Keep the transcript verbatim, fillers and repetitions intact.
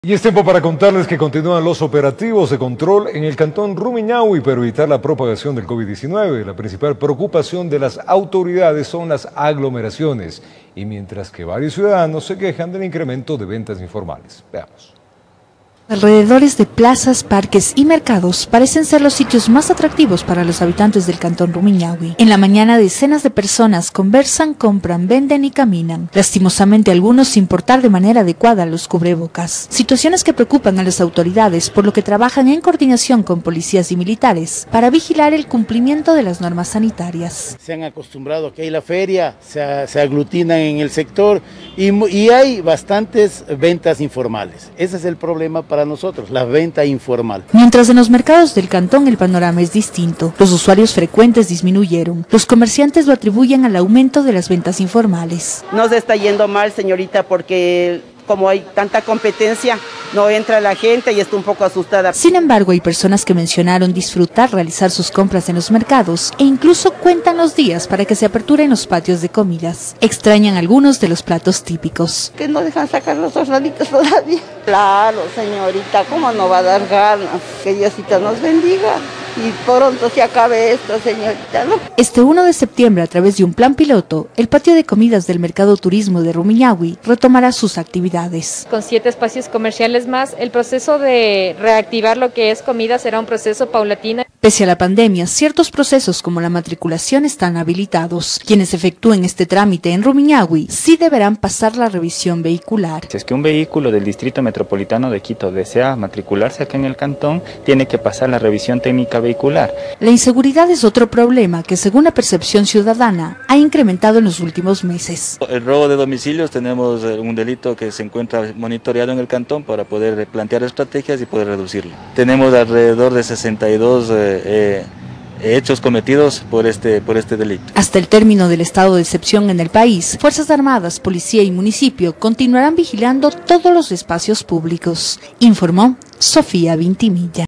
Y es tiempo para contarles que continúan los operativos de control en el cantón Rumiñahui para evitar la propagación del COVID diecinueve. La principal preocupación de las autoridades son las aglomeraciones, y mientras que varios ciudadanos se quejan del incremento de ventas informales. Veamos. Alrededores de plazas, parques y mercados parecen ser los sitios más atractivos para los habitantes del cantón Rumiñahui. En la mañana decenas de personas conversan, compran, venden y caminan. Lastimosamente algunos sin portar de manera adecuada los cubrebocas. Situaciones que preocupan a las autoridades, por lo que trabajan en coordinación con policías y militares para vigilar el cumplimiento de las normas sanitarias. Se han acostumbrado a que hay la feria, se, se aglutinan en el sector y, y hay bastantes ventas informales. Ese es el problema para nosotros, la venta informal. Mientras en los mercados del cantón el panorama es distinto. Los usuarios frecuentes disminuyeron. Los comerciantes lo atribuyen al aumento de las ventas informales. Nos está yendo mal, señorita, porque como hay tanta competencia, no entra la gente y está un poco asustada. Sin embargo, hay personas que mencionaron disfrutar realizar sus compras en los mercados e incluso cuentan los días para que se aperturen los patios de comidas. Extrañan algunos de los platos típicos. Que no dejan sacar los ornaditos todavía. Claro, señorita, ¿cómo no va a dar ganas? Que Diosito nos bendiga y pronto se acabe esto, señorita, ¿no? Este uno de septiembre, a través de un plan piloto, el patio de comidas del Mercado Turismo de Rumiñahui retomará sus actividades. Con siete espacios comerciales más, el proceso de reactivar lo que es comida será un proceso paulatino. Pese a la pandemia, ciertos procesos como la matriculación están habilitados. Quienes efectúen este trámite en Rumiñahui sí deberán pasar la revisión vehicular. Si es que un vehículo del Distrito Metropolitano de Quito desea matricularse acá en el cantón, tiene que pasar la revisión técnica vehicular. La inseguridad es otro problema que, según la percepción ciudadana, ha incrementado en los últimos meses. El robo de domicilios, tenemos un delito que se encuentra monitoreado en el cantón para poder plantear estrategias y poder reducirlo. Tenemos alrededor de sesenta y dos eh, eh, hechos cometidos por este, por este delito. Hasta el término del estado de excepción en el país, Fuerzas Armadas, Policía y Municipio continuarán vigilando todos los espacios públicos, informó Sofía Vintimilla.